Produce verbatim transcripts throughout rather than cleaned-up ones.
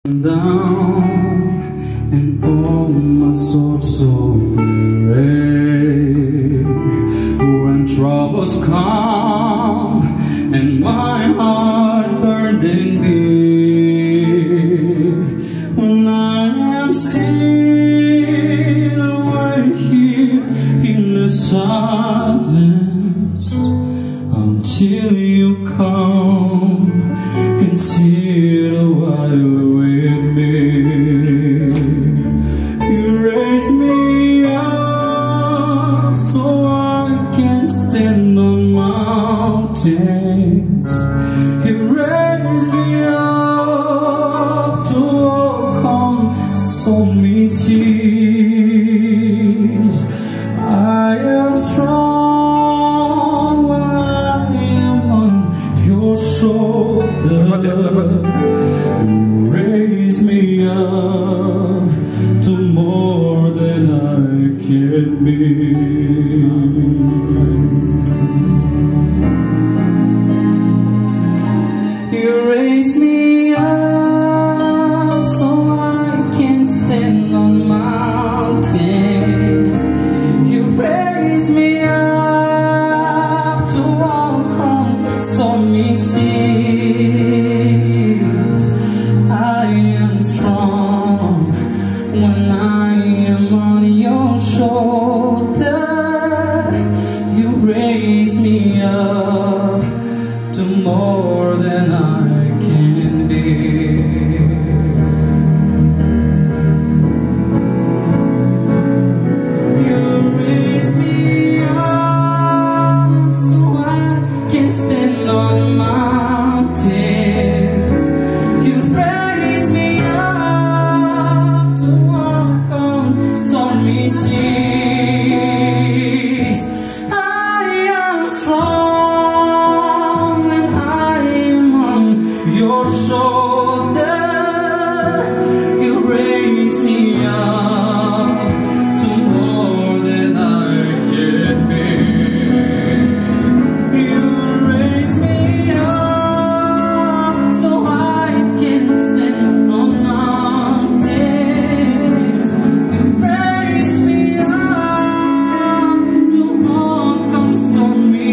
Down and all my soul so weary. When troubles come and my heart burdened be, when I am still right here in the silence until you come and sit a while with me. You raise me up so I can stand on mountains. You raise me up to walk on stormy seas. I am strong when I am on your shoulder. You raise me up to more than I can be. You raise me up so I can stand on mountains. You raise me up to walk on stormy seas. I am strong when I am on your shoulder. You raise me up to more than I can be. You raise me up so I can stand on mountains. You raise me up to walk on stormy seas. I am strong when I am on your shoulder. You raise me up to more than I can be. You raise me up so I can stand on mountains. You raise me up to walk on stormy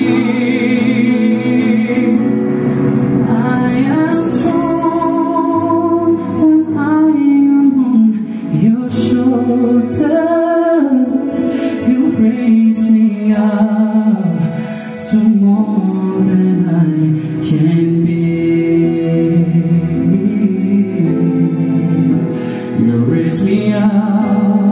seas. I am strong when I am on your shoulders. You raise me up to more than I can be. You raise me up